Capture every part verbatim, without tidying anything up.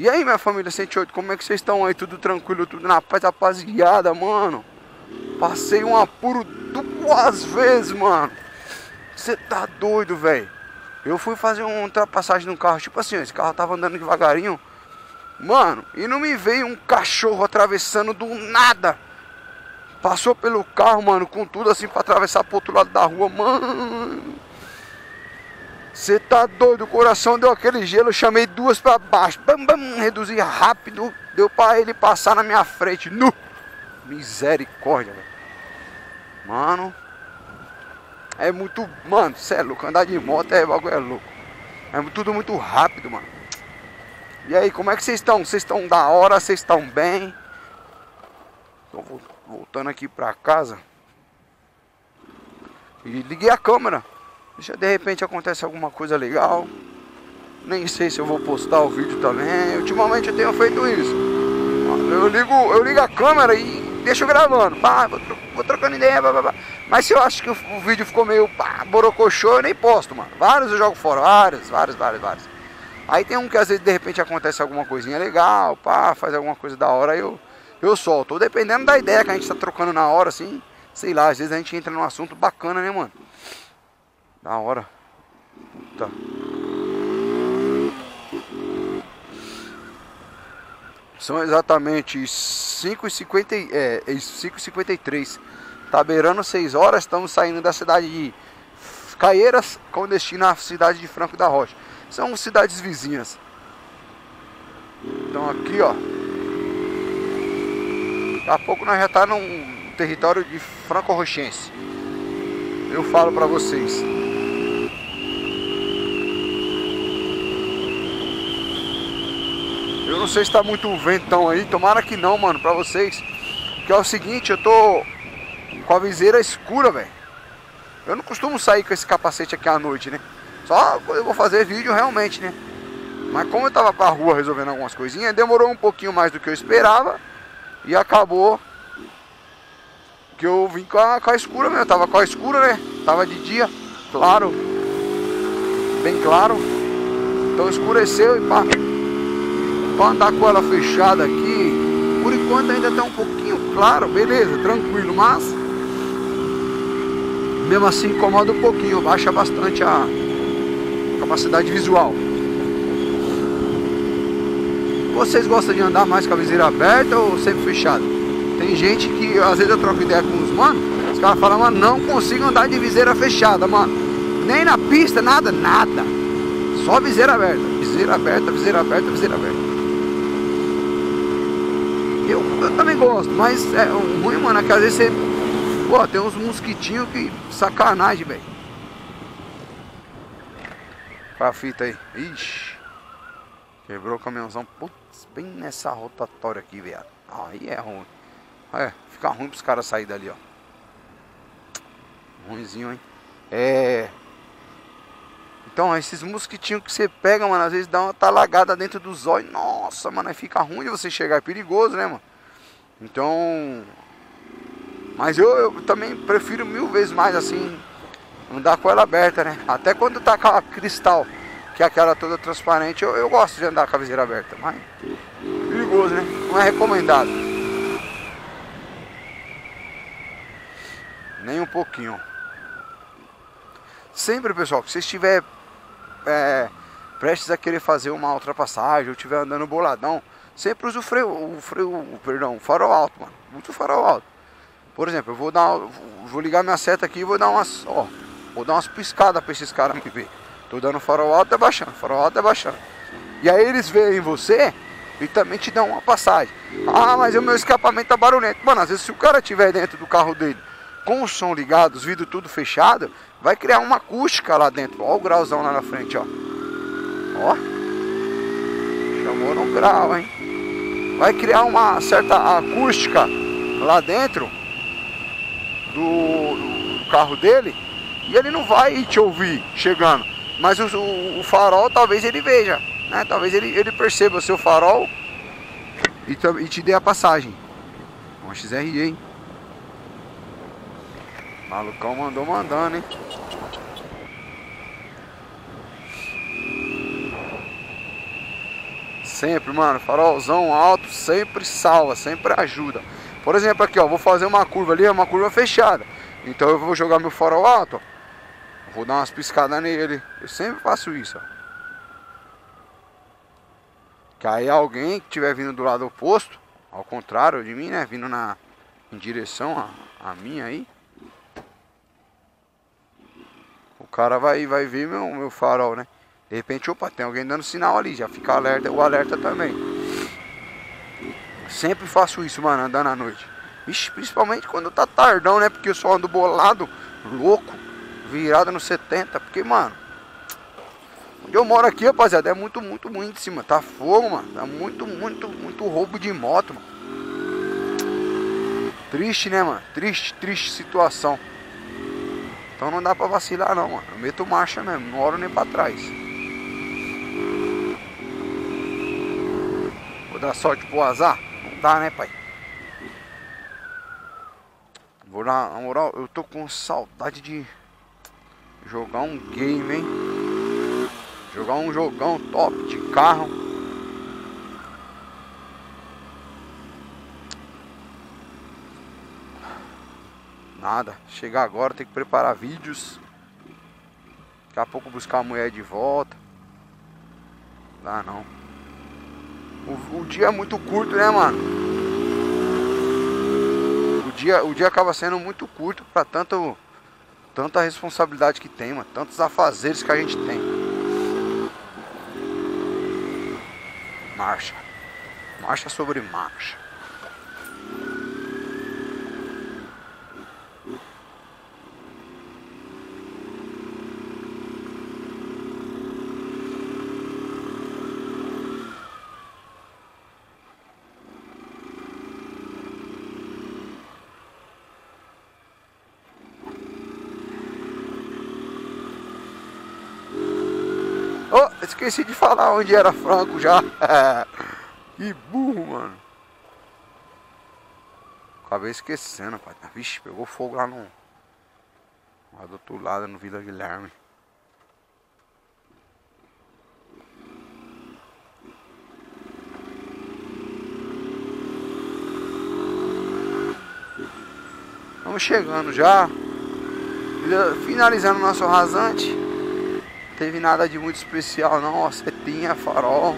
E aí, minha família cento e oito, como é que vocês estão aí? Tudo tranquilo, tudo na paz, rapaziada, mano? Passei um apuro duas vezes, mano. Você tá doido, velho? Eu fui fazer uma ultrapassagem no carro, tipo assim, esse carro tava andando devagarinho. Mano, e não me veio um cachorro atravessando do nada. Passou pelo carro, mano, com tudo assim pra atravessar pro outro lado da rua, mano. Você tá doido, o coração deu aquele gelo, eu chamei duas pra baixo. Bam, bam, reduzi rápido, deu pra ele passar na minha frente. Nu! Misericórdia, velho. Mano, é muito... Mano, cê é louco, andar de moto é bagulho, é louco. É tudo muito rápido, mano. E aí, como é que vocês estão? Vocês estão da hora? Vocês estão bem? Tô voltando aqui pra casa. E liguei a câmera. Deixa de repente acontece alguma coisa legal. Nem sei se eu vou postar o vídeo também. Ultimamente eu tenho feito isso. Eu ligo, eu ligo a câmera e deixo gravando. Pá, vou, tro vou trocando ideia. Pá, pá, pá. Mas se eu acho que o, o vídeo ficou meio pá, borocochô, eu nem posto, mano. Vários eu jogo fora. Vários, vários, vários, vários. Aí tem um que às vezes de repente acontece alguma coisinha legal. Pá, faz alguma coisa da hora. Aí eu, eu solto. Dependendo da ideia que a gente tá trocando na hora, assim. Sei lá, às vezes a gente entra num assunto bacana, né, mano? Da hora. Puta. São exatamente cinco e cinquenta, é, cinco e cinquenta e três. Tá beirando seis horas. Estamos saindo da cidade de Caieiras com destino à cidade de Franco da Rocha. São cidades vizinhas. Então aqui, ó. Daqui a pouco nós já tá num território de franco-rochense. Eu falo pra vocês. Eu não sei se tá muito ventão aí, tomara que não, mano, pra vocês. Que é o seguinte, eu tô com a viseira escura, velho. Eu não costumo sair com esse capacete aqui à noite, né? Só quando eu vou fazer vídeo realmente, né? Mas como eu tava pra rua resolvendo algumas coisinhas, demorou um pouquinho mais do que eu esperava. E acabou que eu vim com a, com a escura mesmo. Eu tava com a escura, né? Tava de dia, claro. Bem claro. Então escureceu e pá. Pra andar com ela fechada aqui, por enquanto ainda tá um pouquinho claro, beleza, tranquilo, mas mesmo assim incomoda um pouquinho, baixa bastante a capacidade visual. Vocês gostam de andar mais com a viseira aberta ou sempre fechada? Tem gente que às vezes eu troco ideia com os manos, os caras falam, mano, não consigo andar de viseira fechada, mano. Nem na pista, nada, nada. Só viseira aberta, viseira aberta, viseira aberta, viseira aberta. Eu, eu também gosto, mas é ruim, mano, é que às vezes você... Pô, tem uns mosquitinhos que... Sacanagem, velho. Olha a fita aí. Ixi. Quebrou o caminhãozão. Putz, bem nessa rotatória aqui, velho. Aí é ruim. É, fica ruim pros caras saírem dali, ó. Ruimzinho, hein. É... Então, esses mosquitinhos que você pega, mano, às vezes dá uma talagada dentro dos olhos. Nossa, mano, aí fica ruim de você chegar, é perigoso, né, mano? Então... Mas eu, eu também prefiro mil vezes mais, assim, andar com ela aberta, né? Até quando tá com a cristal, que é aquela toda transparente, eu, eu gosto de andar com a viseira aberta. Mas, perigoso, né? Não é recomendado. Nem um pouquinho. Sempre, pessoal, que você estiver é, prestes a querer fazer uma ultrapassagem ou estiver andando boladão, sempre use o freio, o freio, perdão, o farol alto, mano. Muito farol alto. Por exemplo, eu vou dar, vou ligar minha seta aqui e vou dar umas, ó, vou dar umas piscadas para esses caras me ver. Tô dando farol alto e abaixando, farol alto e abaixando. E aí eles veem você e também te dão uma passagem. Ah, mas o meu escapamento tá barulhento. Mano, às vezes se o cara tiver dentro do carro dele com o som ligado, os vidros tudo fechado, vai criar uma acústica lá dentro. Ó o grauzão lá na frente, ó. Ó. Chamou no grau, hein. Vai criar uma certa acústica lá dentro do, do carro dele. E ele não vai te ouvir chegando. Mas o, o, o farol talvez ele veja, né? Talvez ele, ele perceba o seu farol e, e te dê a passagem. Uma X R E, hein. Malucão mandou mandando, hein. Sempre, mano, farolzão alto sempre salva, sempre ajuda. Por exemplo, aqui, ó, vou fazer uma curva ali, é uma curva fechada. Então eu vou jogar meu farol alto, ó. Vou dar umas piscadas nele. Eu sempre faço isso, ó. Que aí alguém que estiver vindo do lado oposto, ao contrário de mim, né, vindo na, em direção a, a minha aí, o cara vai, vai ver meu, meu farol, né? De repente, opa, tem alguém dando sinal ali, já fica alerta, o alerta também. Sempre faço isso, mano, andando à noite. Ixi, principalmente quando tá tardão, né? Porque eu só ando bolado, louco, virado no setenta. Porque, mano, onde eu moro aqui, rapaziada, é muito, muito, muito em cima. Tá fogo, mano. Tá muito, muito, muito roubo de moto, mano. Triste, né, mano? Triste, triste situação. Então não dá pra vacilar, não, mano. Eu meto marcha mesmo, não olho nem pra trás. Vou dar sorte pro azar? Não dá, né, pai? Vou na, na moral, eu tô com saudade de jogar um game, hein? Jogar um jogão top de carro. Nada, chegar agora, tem que preparar vídeos. Daqui a pouco buscar a mulher de volta. Dá não. O, o dia é muito curto, né, mano? O dia, o dia acaba sendo muito curto pra tanto, tanta responsabilidade que tem, mano. Tantos afazeres que a gente tem. Marcha. Marcha sobre marcha. Oh, esqueci de falar onde era Franco já. Que burro, mano. Acabei esquecendo, pai. Vixe, pegou fogo lá no... lá do outro lado, no Vila Guilherme. Estamos chegando já. Finalizando o nosso rasante. Não teve nada de muito especial não, ó, setinha, farol.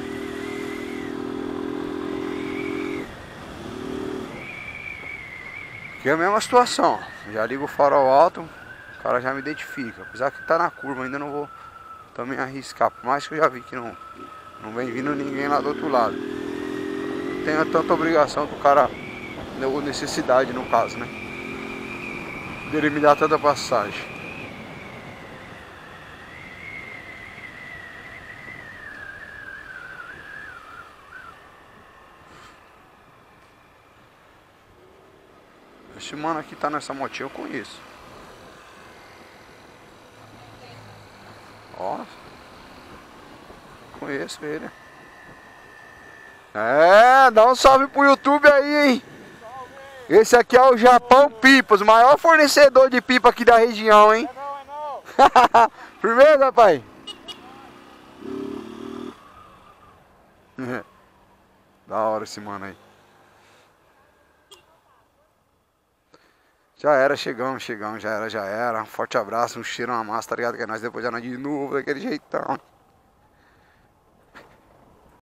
Aqui é a mesma situação, já ligo o farol alto, o cara já me identifica. Apesar que tá na curva, ainda não vou também arriscar. Por mais que eu já vi que não, não vem vindo ninguém lá do outro lado. Não tenho tanta obrigação que o cara, ou necessidade no caso, né, dele me dar tanta passagem. Esse mano aqui tá nessa motinha, eu conheço. Ó, conheço ele. É, dá um salve pro YouTube aí, hein? Esse aqui é o Japão Pipas, o maior fornecedor de pipa aqui da região, hein? É não, é não. Firmeza, pai? Da hora esse mano aí. Já era, chegamos, chegamos, já era, já era. Um forte abraço, um cheiro, uma massa, tá ligado? Que é nós depois já nós de novo, daquele jeitão.